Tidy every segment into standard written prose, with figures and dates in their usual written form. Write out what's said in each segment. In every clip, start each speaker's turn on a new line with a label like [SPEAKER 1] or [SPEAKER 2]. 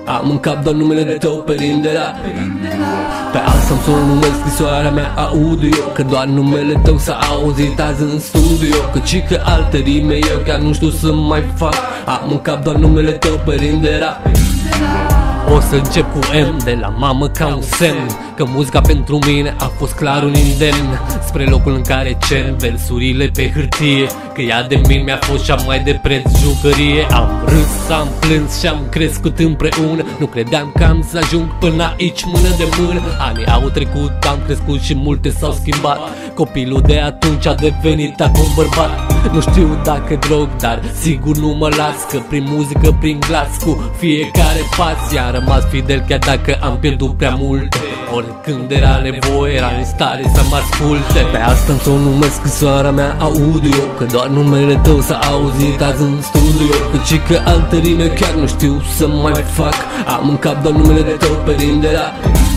[SPEAKER 1] Am în cap doar numele tău pe rindera. Pe asta îmi sună numele, scrisoarea mea audio, că doar numele tău s-a auzit azi în studio. Căci că alte rime eu chiar nu știu să mai fac. Am în cap doar numele tău pe rindera. O să încep cu M de la mamă ca un semn, că muzica pentru mine a fost clar un indemn spre locul în care cer versurile pe hârtie, că ea de mine mi-a fost cea mai de preț jucărie. Am râs, am plâns și am crescut împreună. Nu credeam că am să ajung până aici mână de mână. Anii au trecut, am crescut și multe s-au schimbat. Copilul de atunci a devenit acum bărbat. Nu știu dacă drog, dar sigur nu mă las, că prin muzică, prin glas, cu fiecare pas i-am rămas fidel chiar dacă am pierdut prea multe. Oricând era nevoie, era în stare să mă asculte. Pe asta îmi sună numesc scrisoarea mea audio, că doar numele tău s-a auzit azi în studio. Căci că alte rime chiar nu știu să mai fac. Am în cap doar numele tău pe rindera.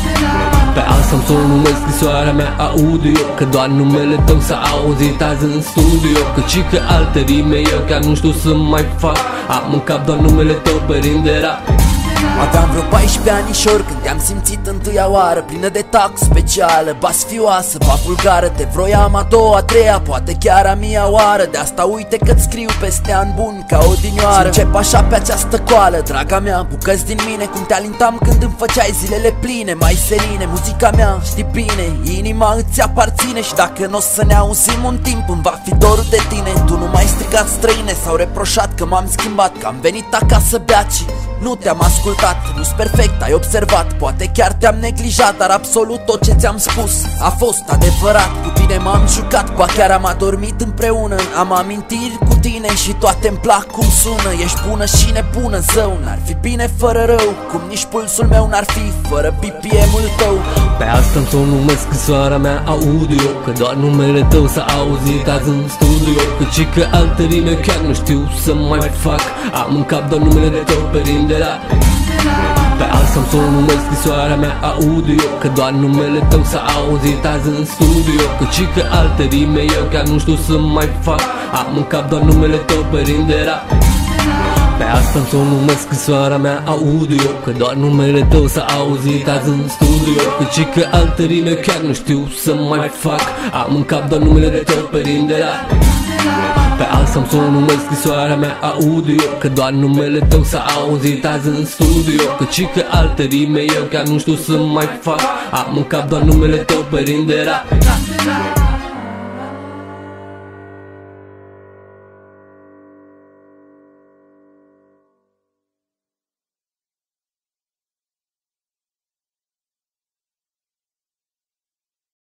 [SPEAKER 1] Pe asta îmi sună numesc scrisoarea mea audio, că doar numele tău s-a auzit azi în studio. Căci că alte rime eu chiar nu știu să mai fac. Am în cap doar numele tău pe rindera.
[SPEAKER 2] Aveam vreo 14 anișori când te-am simțit întâia oară, plină de tac specială, bas fioasă, ba vulgară. Te vroiam a doua, a treia, poate chiar a mia oară. De asta uite că-ți scriu peste an bun ca odinioară. Încep așa pe această coală, draga mea, bucăți din mine, cum te alintam când îmi făceai zilele pline. Mai seline, muzica mea, știi bine, inima îți aparține. Și dacă n-o să ne auzim un timp, îmi va fi dorul de tine. Tu nu mai strigat străine sau reproșat că m-am schimbat, că am venit acasă beaci. Nu te-am ascultat, nu-s perfect, ai observat. Poate chiar te-am neglijat, dar absolut tot ce ți-am spus a fost adevărat. Cu tine m-am jucat, ba chiar am adormit împreună. Am amintiri cu tine și toate-mi plac cum sună. Ești bună și nebună, zău, n-ar fi bine fără rău, cum nici pulsul meu n-ar fi fără BPM-ul tău.
[SPEAKER 1] Pe asta îmi sună numesc scrisoarea mea audio, că doar numele tău s-a auzit azi în studio. Căci că alte rime chiar nu știu să mai fac. Am în cap doar numele tău pe rindera. Pe asta îmi sună numesc scrisoarea mea audio, că doar numele tău s-a auzit azi în studio. Căci că alte rime eu chiar nu știu să mai fac. Am în cap doar numele tău pe rindera. Pe asta îmi sună numesc scrisoarea mea audio, că doar numele tău s-a auzit azi în studio. Căci că alte rime chiar nu știu să mai fac. Am în cap doar numele tău pe rindera. Pe asta îmi sună numesc scrisoarea mea audio, că doar numele tău s-a auzit azi în studio. Căci că alte rime eu chiar nu știu să mai fac. Am în cap doar numele tău pe rindera.